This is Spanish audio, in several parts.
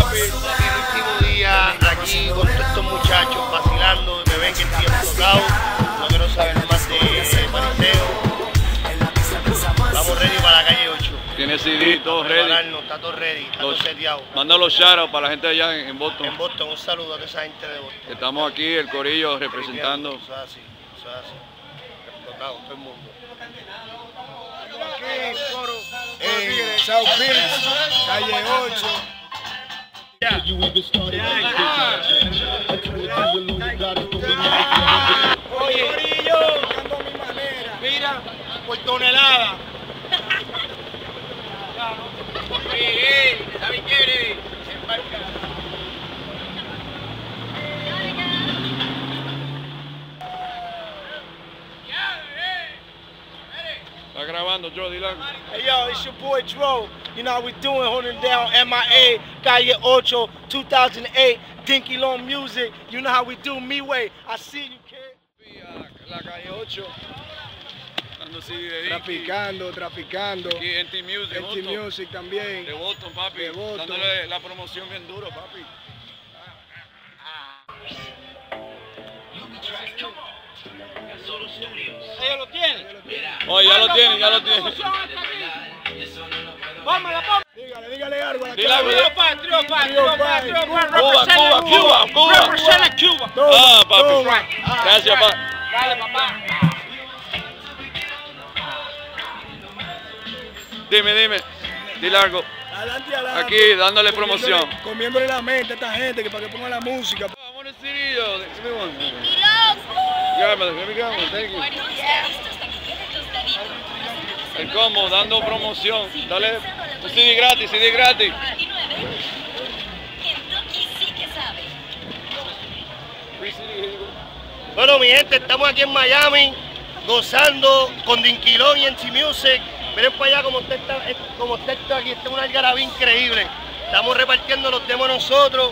papi. El último día aquí con todos estos muchachos vacilando, me ven que estoy explotado, no quiero saber más de Mariseo. Estamos ready para la calle 8. Tiene CD, todo ready. Está todo ready, está todo seteado. Manda los shoutouts para la gente allá en Boston. En Boston, un saludo a toda esa gente de Boston. Estamos aquí, el corillo, representando. Eso es así, eso es así. Explotado, todo el mundo. Aquí, coro. South Beach, calle 8. Oye, corillo, Buscando a mi manera. mira, por tonelada. ¿Saben qué? Se embarca. Está grabando, Joe, dile algo. Hey yo, it's your boy Dro. You know how we doing, holding down MIA, Calle 8, 2008, Dinky Long Music. You know how we do, Me Way. I see you, kid. La calle 8. Dando CD de Traficando. Aquí NT Music, NT Boston. Music también. De Boston, papi. De Boston. Dándole la promoción bien duro, papi. Ellos lo tienen. Oh, ya lo tienen, ya lo tienen. Dígale algo. Dile algo. Cuba. Represent Cuba. Ah, papi. Gracias, papá. Dale, papá. Dime. Dile algo. Adelante. Aquí, dándole promoción. Comiéndole la mente a esta gente que para que ponga la música. Vamos a CD, yo. Give me one. Yeah, brother, here we go. Thank you. El combo, dando promoción. Dale un CD gratis. Free CD, here you go. Bueno, mi gente, estamos aquí en Miami, gozando con Dinky Long y NT Music. Miren para allá como usted está aquí, esta es una algarabía increíble. Estamos repartiendo los temas nosotros.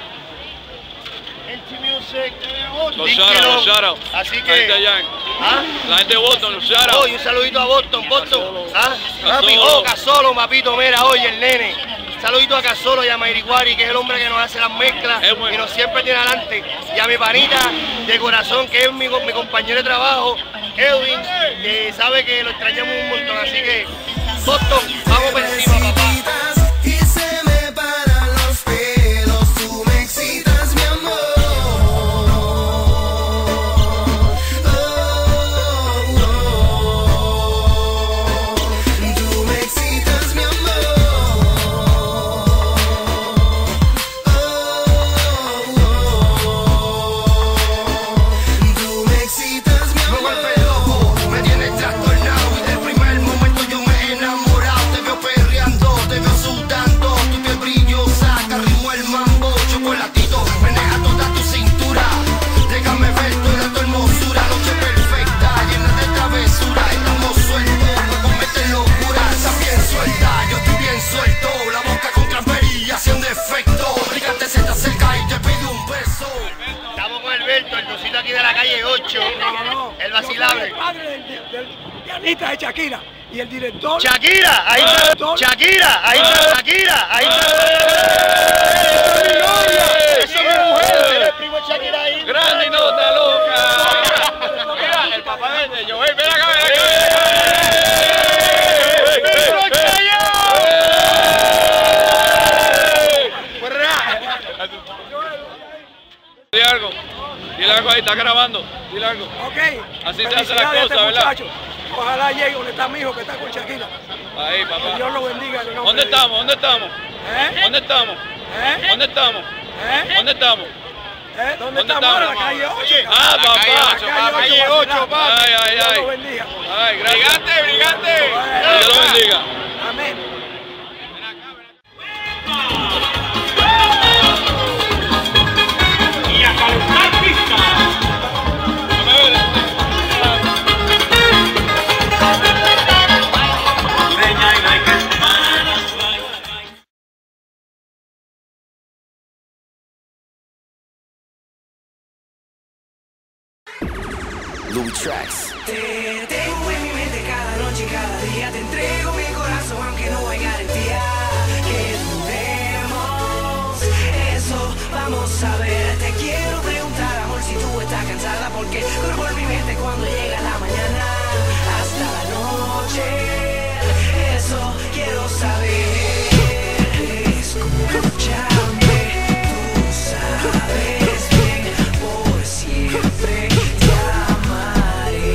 NT Music, Los Dinky Long. shoutouts. Así La gente que, allá. ¿ah? La gente de Boston, los shoutouts. Oye, un saludito a Boston. ¿Ah? Casolo. Casolo, papito, mira, oye, el nene. Un saludito a Casolo y a Mayriguari, que es el hombre que nos hace las mezclas Es bueno. y nos siempre tiene adelante. Y a mi panita de corazón, que es mi compañero de trabajo, Edwin, que sabe que lo extrañamos un montón. Así que, Boston, vamos por encima, papá. Y se me paran los pelos, tú me excitas, mi amor. Tú me excitas, mi amor. Tú me excitas, mi amor. Me vuelve loco, me tienes trastornado y del primer momento yo me he enamorado. Te veo perreando, te veo sudando, tu piel brillosa, ritmo el mambo, chocolatito, meneja toda tu cintura. Déjame ver toda tu hermosura, noche perfecta, llena de travesura. Estamos sueltos, no cometen locura, estás bien suelta, yo estoy bien suelto. La boca con cranberry haciendo efecto. Fíjate, se te acerca y te pide un beso. Estamos con Alberto, el cosito aquí de la calle 8, el vacilable. El padre del pianista de Shakira y el director. Shakira, ahí está. Shakira, ahí está. Shakira, ahí está. Eso es mi mujer, mira el primo de Shakira ahí. Grande y nota loca. Mira, el papá de Joel, ven acá. Dile algo ahí, está grabando. Dile algo. Ok. Así se hace la Felicidades a cosa, ¿verdad? muchacho. Ojalá llegue donde está mi hijo que está con Shakira. Ahí, Que papá. Dios lo bendiga. en el nombre ¿Dónde de Dios. estamos? ¿Dónde estamos? ¿Eh? ¿Dónde estamos? ¿Eh? ¿Dónde estamos? ¿Eh? ¿Dónde estamos? ¿Eh? ¿Dónde ¿Dónde estamos? Ahora, en la estamos? calle 8. Ah, La papá. calle 8, papi. Ay, ay, Dios ay. lo bendiga. Ay, gracias. Brigante. Dios lo bendiga. Amén. Y a calentar pista. Louis Tracks. Te tengo en mi mente cada noche y cada día. Te entrego mi corazón aunque no hay garantía que duremos. vamos a ver. Te quiero preguntar, amor, si tú estás cansada, porque corro por mi mente cuando llega la mañana hasta la noche. Eso quiero saber. Escúchame, tú sabes bien, por siempre te amaré.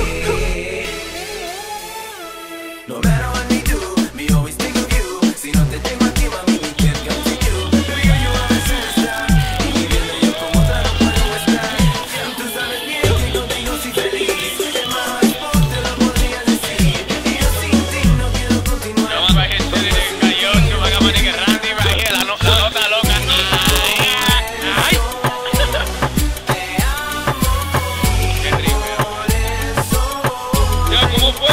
No matter what we do, me always think of you. Si no te tengo aquí, mami, we can't come to you. Baby, you are my superstar. Y viviendo yo como otra no puedo estar. Tú sabes bien que contigo soy feliz. Es más, te lo podría decir. Y yo sin ti no quiero continuar. No, my gente de Calle 8, Maga Manique Randy, right here, la nota loca. Ay. Qué triple. Ya, ¿cómo fue?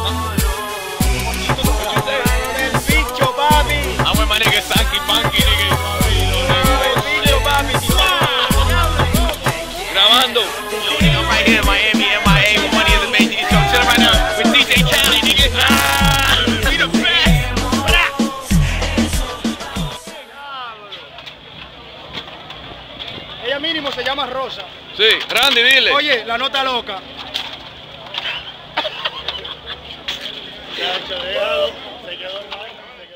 El bicho, papi. I'm with my nigga Sanky Panky, nigga. El bicho, papi. Grabando. I'm right here in Miami, MIA, with Money in the Making. So I'm chilling right now with DJ Cali, nigga. We the best. Ella mínimo se llama Rosa. Sí, Randy, dile. Oye, la nota loca. Chacho, déjalo. Se quedó mal,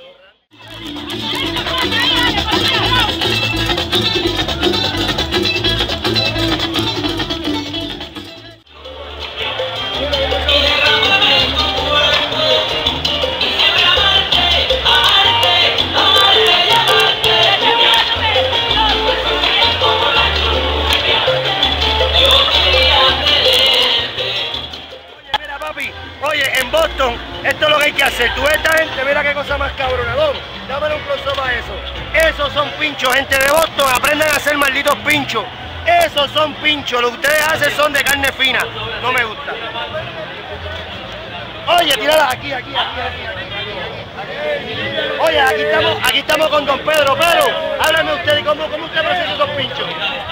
Mira, papi, oye, en Boston, esto es lo que hay que hacer. Tú ves esta gente, mira qué cosa más cabrona. Dámele un close-up a eso. Esos son pinchos, gente de Boston, aprendan a hacer malditos pinchos. Esos son pinchos, lo que ustedes hacen son de carne fina. No me gusta. Oye, tírala aquí. Oye, aquí estamos con don Pedro. Pedro, háblame usted, ¿cómo usted procesa esos pinchos?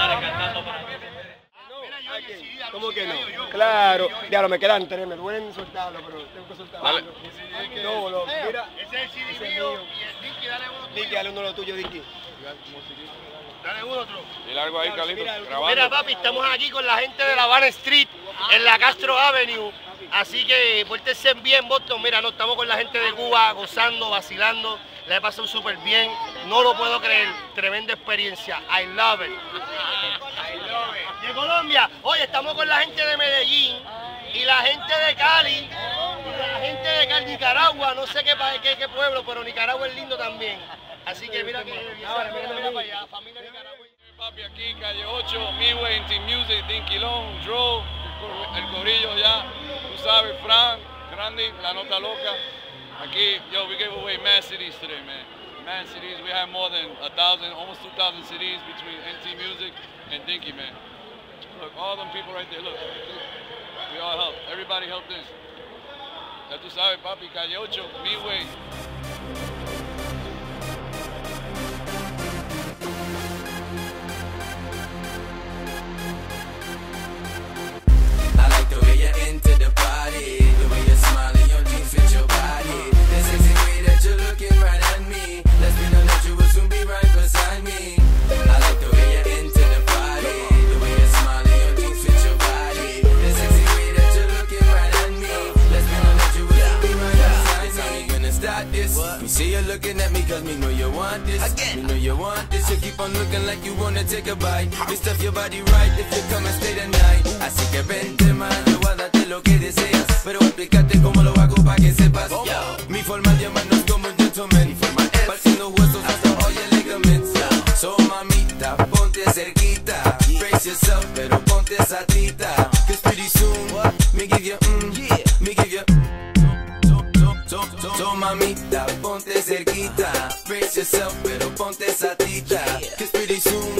¿Cómo que no? Claro. Diablo, me quedan tres, me duelen soltarlo, pero tengo que soltarlo. Dale. No, no, mira. Ese es el CD mío y el Dicky, dale uno. Dicky, dale uno de lo tuyo, Dicky. Dale uno otro. Y largo ahí, Carlito, grabando. Mira, papi, estamos aquí con la gente de la Van Street, en la Castro Avenue. Así que pórtense bien, Boston. Mira, no estamos con la gente de Cuba, gozando, vacilando. La he pasado súper bien. No lo puedo creer. Tremenda experiencia. I love it. De Colombia. Oye, estamos con la gente de Medellín y la gente de Cali. Y la gente de Cali, Nicaragua. No sé qué pueblo, pero Nicaragua es lindo también. Así que mira que ahora, mira para allá, familia Nicaragua. Papi, aquí, Calle 8, Midway, Inti Music, Dinquilón, Dro, el corillo ya, tú sabes, Frank, Randy, la nota loca. Aquí, yo, we gave away mad CDs today, man. Mad CDs, we had more than 1,000, almost 2,000 CDs between NT Music and Dinky, man. Look, all them people right there, look. We all helped, everybody helped this. Ya tú sabes, papi, Calle 8, Midway. I like the way you enter the party, the way you smile and your jeans fit your body, the sexy way that you're looking right at me. Let's be known that you will soon be right beside me. I like the way you enter the party, the way you smile and your jeans fit your body, the sexy way that you're looking right at me. Let's be known that you will soon be right beside me. How we gonna start this? Me see you looking at me 'cause me know you want this. Me know you want this. You keep on looking like you wanna take a bite. Me stuff your body right if you come and stay the night. Así que vente man, yo voy a darte lo que deseas, pero explícate cómo lo hago para que sepas. Mi forma de amarnos como un gentleman, partiendo huesos hasta all your ligaments. So mamita, ponte cerquita, brace yourself, pero ponte esa tita, 'cause pretty soon, me give you, me give you. So mamita, ponte cerquita, brace yourself, pero ponte esa tita, 'cause pretty soon